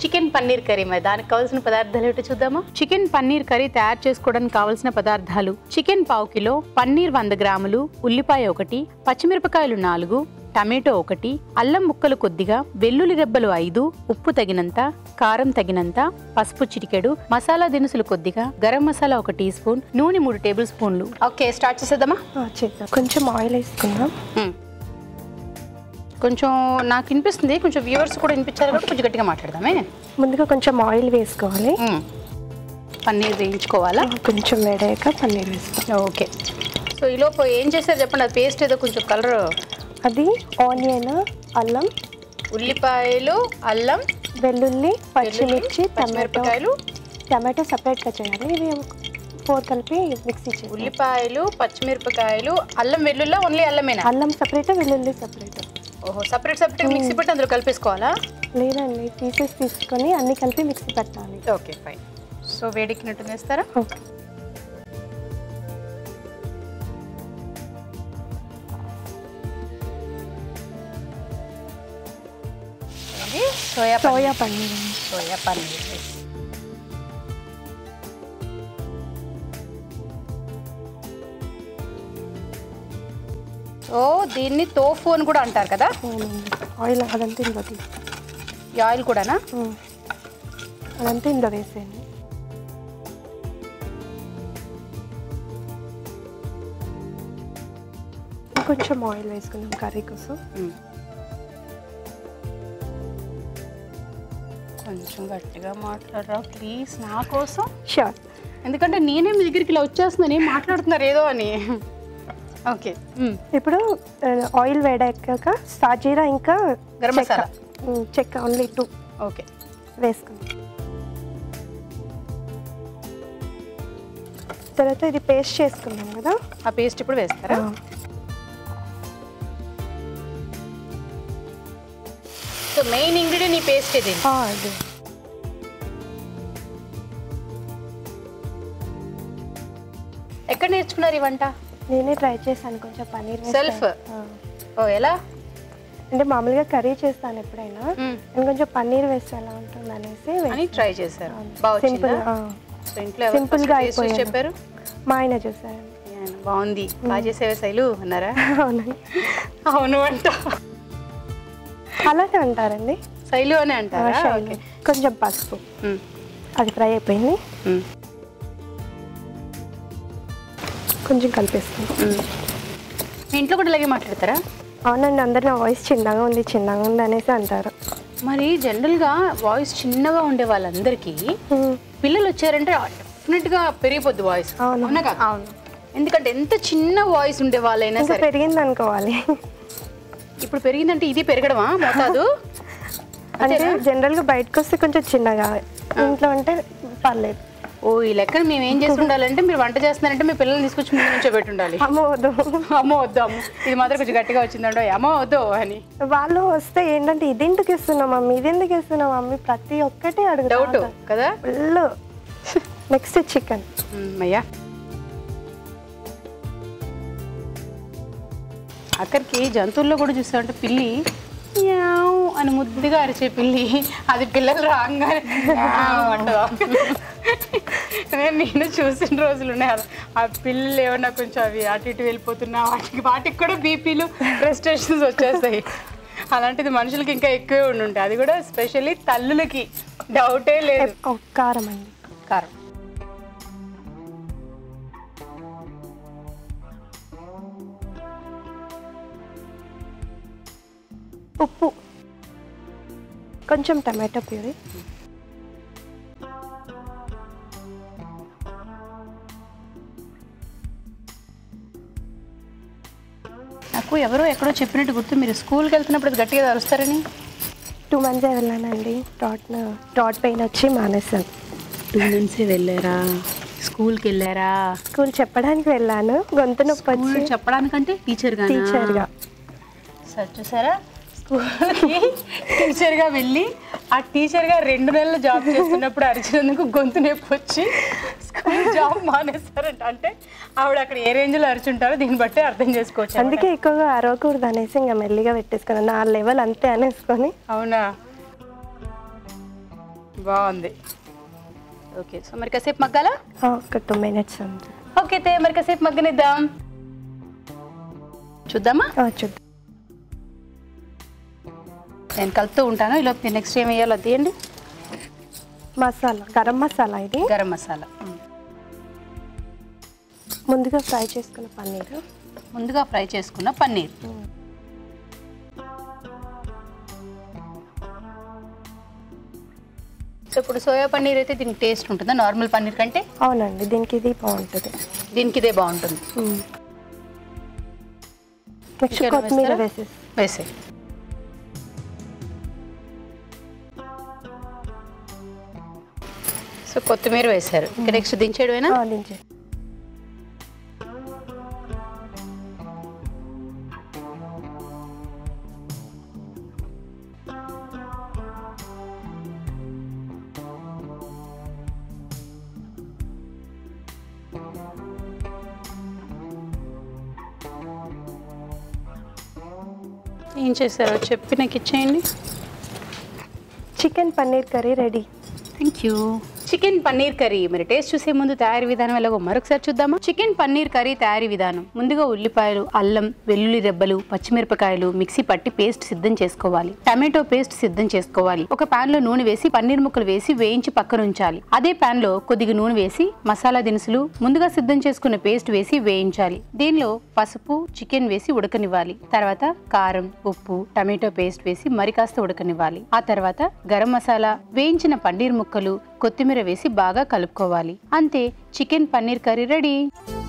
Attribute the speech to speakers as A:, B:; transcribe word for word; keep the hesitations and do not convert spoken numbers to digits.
A: Chicken paneer curry. మరి దానికి కావాల్సిన పదార్థాలు ఏంటో చూద్దామా? చికెన్ పన్నీర్ కర్రీ తయారు చేసుకోవడానికి కావాల్సిన పదార్థాలు: చికెన్ పావు కిలో, పన్నీర్ వంద గ్రాములు, ఉల్లిపాయ ఒకటి, పచ్చిమిరపకాయలు నాలుగు, టమాటో ఒకటి, అల్లం ముక్కలు కొద్దిగా, వెల్లుల్లి రెబ్బలు ఐదు, ఉప్పు తగినంత, కారం తగినంత, పసుపు చిటికెడు, మసాలా దినుసులు కొద్దిగా, గరం మసాలా ఒక టీ స్పూన్, నూనె మూడు టేబుల్ స్పూన్లు. ఓకే, స్టార్ట్ చేసేద్దామా?
B: చేద్దాం. కొంచెం ఆయిల్ వేసుకుందాం.
A: కొంచెం నాకు వినిపిస్తుంది, కొంచెం వ్యూవర్స్ కూడా వినిపించాలి కాబట్టి కొంచెం గట్టిగా మాట్లాడదామే.
B: ముందుగా కొంచెం ఆయిల్ వేసుకోవాలి.
A: పన్నీర్ వేయించుకోవాలా?
B: కొంచెం వేడాక పన్నీర్ వేసుకోవాలి.
A: ఓకే. సో ఈలోపు ఏం చేస్తారు చెప్పండి? అది పేస్ట్ ఏదో కొంచెం కలర్. అది
B: ఆనియన్, అల్లం,
A: ఉల్లిపాయలు, అల్లం,
B: వెల్లుల్లి, పచ్చిమిర్చి,
A: టమాటోకాయలు.
B: టమాటో సపరేట్గా చేయాలి. ఇవి ఫోర్ కలిపి మిక్సీ చేయాలి.
A: ఉల్లిపాయలు, పచ్చిమిరపకాయలు, అల్లం, వెల్లుల్లి. ఓన్లీ అల్లమేనా?
B: అల్లం సపరేట్, వెల్లుల్లి సపరేట్.
A: ఓహో, సపరేట్ సపరేట్ మిక్సీ పెట్టి అందులో కలిపేసుకోవాలా?
B: లేదండి, పీసెస్ తీసుకొని అన్ని కలిపి మిక్సీ పెట్టాలి.
A: Okay, fine. సో వేడికినట్టు వేస్తారా?
B: Okay.
A: Soya
B: soya paneer.
A: Soya paneer. ఓ, దీన్ని తోఫు అని కూడా అంటారు కదా?
B: ఆయిల్ అదంతా ఇందులో తీసి.
A: ఈ ఆయిల్ కూడానా?
B: అదంతా ఇందులో వేసేయండి. కొంచెం ఆయిల్ వేసుకుందాం కర్రీ కోసం.
A: కొంచెం గట్టిగా మాట్లాడరా ప్లీజ్ నా కోసం.
B: షూర్.
A: ఎందుకంటే నేనే మీ దగ్గరికి ఇలా వచ్చేస్తుందని మాట్లాడుతున్నారు ఏదో అని. ఓకే.
B: ఇప్పుడు ఆయిల్ వేడాక సాజీరా ఇంకా
A: గరం మసాలా,
B: చెక్క ఓన్లీ టూ.
A: ఓకే,
B: వేసుకుందాం. తర్వాత ఇది పేస్ట్ చేసుకున్నాం కదా,
A: ఆ పేస్ట్ ఇప్పుడు వేస్తారా? సో మెయిన్ ఇంగ్రీడియంట్ ఈ పేస్ట్ ఇది.
B: అది
A: ఎక్కడ నేర్చుకున్నారు ఈ వంట?
B: నేనే ట్రై చేశాను కొంచెం పన్నీర్
A: సెల్ఫ్. ఓ, ఎలా
B: అంటే మామూలుగా కర్రీ చేస్తాను ఎప్పుడైనా, నేను కొంచెం పన్నీర్ వేస్తే ఎలా ఉంటుంది అనేసి
A: అని ట్రై చేశారు.
B: సింపుల్ సింపుల్ గా అయిపోయింది.
A: చెప్పారు
B: మా ఆయన చూసారు,
A: బాగుంది, బాగా చేసేవే శైలు అన్నారా?
B: అవునండి.
A: అవును అంట,
B: అలాగే అంటారండి,
A: శైలు అని అంటారా?
B: కొంచెం పసుపు, అది ఫ్రై అయిపోయింది, కొంచెం కలిపేస్తాను.
A: మీ ఇంట్లో కూడా ఇలాగే మాట్లాడతారా?
B: అవునండి, అందరు నా వాయిస్ చిన్నగా ఉంది చిన్నగా ఉంది అనేసి అంటారు.
A: మరి జనరల్గా వాయిస్ చిన్నగా ఉండే వాళ్ళందరికీ పిల్లలు వచ్చారంటే డెఫినెట్గా పెరిగిపోద్ది వాయిస్. అవునా కదా?
B: అవును.
A: ఎందుకంటే ఎంత చిన్న వాయిస్ ఉండే వాళ్ళైనా సరే
B: పెరిగింది అనుకోవాలి.
A: ఇప్పుడు పెరిగిందంటే ఇది పెరగడమా మోతాదు?
B: అంటే జనరల్గా బయటకు వస్తే కొంచెం చిన్నగా, ఇంట్లో అంటే పర్లేదు.
A: ఓ, ఈ లెక్కన మేము ఏం చేసి ఉండాలంటే మీరు వంట చేస్తున్నారంటే మీ పిల్లల్ని తీసుకొచ్చి ముందు నుంచో పెట్టి ఉండాలి.
B: అమ్మ వద్దు,
A: అమ్మ వద్దు, అమ్మ ఇది మాత్రం కొంచెం గట్టిగా వచ్చిందండో, అమ్మ వద్దు అని.
B: వాళ్ళు వస్తే ఏంటంటే ఇది ఎందుకు ఇస్తున్నాం మమ్మీ, ఇది ఎందుకు ఇస్తున్నాం మమ్మీ, ప్రతి ఒక్కటి అడుగుతారు.
A: డౌట్ కదా?
B: ఫుల్. Next chicken.
A: అయ్యా, అక్కడికి జంతువుల్లో కూడా చూసామంటే పిల్లి యావ్ అని ముద్దుగా అరిచే పిల్లి, అది పిల్లలు రాగానే అంటదా? నేను చూసిన రోజులు ఉన్నాయి. ఆ పిల్లలు ఏమన్నా కొంచెం అవి అటు ఇటు వెళ్ళిపోతున్నా వాటికి వాటికి కూడా బీపీలు ఫ్రస్ట్రేషన్స్ వచ్చేస్తాయి. అలాంటిది మనుషులకి ఇంకా ఎక్కువే ఉండుంటాయి, అది కూడా స్పెషల్లీ తల్లులకి. డౌటే లేదు.
B: కారం అండి,
A: కారం.
B: ఉప్పు, కొంచెం టమాటో ప్యూరీ,
A: నాకు ఎవరో ఎక్కడో చెప్పినట్టు గుర్తు, మీరు స్కూల్కి వెళ్తున్నప్పుడు గట్టిగా అరుస్తారని.
B: టూ మంత్సే వెళ్ళానండి, థ్రాట్ థ్రాట్ పెయిన్ వచ్చి మానేసాను.
A: టూ మంత్సే వెళ్ళారా? స్కూల్కి వెళ్ళారా?
B: స్కూల్ చెప్పడానికి వెళ్ళాను, గొంతు నొప్పి వచ్చి.
A: చెప్పడానికంటే టీచర్గా?
B: టీచర్గా.
A: సార్ చూసారా, స్కూల్కి టీచర్గా వెళ్ళి ఆ టీచర్గా రెండు నెలలు జాబ్ చేస్తున్నప్పుడు అరిచినందుకు గొంతు నొప్పి వచ్చి స్కూల్ జాబ్ మానేస్తారంట. అంటే ఆవిడ అక్కడ ఏ రేంజ్లో అరిచుంటారో దీన్ని బట్టి అర్థం చేసుకోవచ్చు.
B: అందుకే ఎక్కువగా అరవకూడదు అనేసి ఇంకా మెల్లిగా పెట్టేసుకున్నాను, నా లెవెల్ అంతే అనేసుకొని.
A: అవునా? బాగుంది. ఓకే, సో మరి కాసేపు మగ్గాలా?
B: ఒక టూ మినిట్స్ అంతే.
A: ఓకే తే, మరి కాసేపు మగ్గనిద్దాం. చూద్దామా?
B: చూద్దాం.
A: నేను కలుపుతూ ఉంటాను. ఇలా నెక్స్ట్ ఏం వేయాలో తీయండి.
B: మసాలా, గరం మసాలా. ఇది
A: గరం మసాలా.
B: ముందుగా ఫ్రై చేసుకున్న పన్నీర్.
A: ముందుగా ఫ్రై చేసుకున్న పన్నీర్. సో ఇప్పుడు సోయా పన్నీర్ అయితే దీనికి టేస్ట్ ఉంటుందా నార్మల్ పన్నీర్ కంటే?
B: అవునండి, దీనికి ఇది బాగుంటుంది.
A: దీనికి ఇదే బాగుంటుంది.
B: నెక్స్ట్ కొత్తిమీర వేసేసి
A: వేసే సో కొత్తిమీర వేసారు. ఇంకా నెక్స్ట్ దించేయడమేనా?
B: దించే
A: ఏం చేశారో చెప్పి నాకు ఇచ్చేయండి.
B: Chicken paneer curry ready.
A: Thank you. Chicken paneer curry మరి టేస్ట్ చూసే ముందు తయారీ విధానం ఎలాగో మరొకసారి చూద్దామా? చికెన్ పన్నీర్ కర్రీ తయారీ విధానం. ముందుగా ఉల్లిపాయలు, అల్లం, వెల్లుల్లి రెబ్బలు, పచ్చిమిరపకాయలు మిక్సీ పట్టి పేస్ట్ సిద్ధం చేసుకోవాలి. టమాటో పేస్ట్ సిద్ధం చేసుకోవాలి. ఒక పాన్ లో నూనె వేసి పన్నీర్ ముక్కలు వేసి వేయించి పక్కన ఉంచాలి. అదే పాన్ లో కొద్దిగా నూనె వేసి మసాలా దినుసులు, ముందుగా సిద్ధం చేసుకున్న పేస్ట్ వేసి వేయించాలి. దీనిలో పసుపు, చికెన్ వేసి ఉడకనివ్వాలి. తర్వాత కారం, ఉప్పు, టమాటో పేస్ట్ వేసి మరి కాస్త ఉడకనివ్వాలి. ఆ తర్వాత గరం మసాలా, వేయించిన పన్నీర్ ముక్కలు, కొత్తిమీర వేసి బాగా కలుపుకోవాలి. అంతే, చికెన్ పన్నీర్ కర్రీ రెడీ.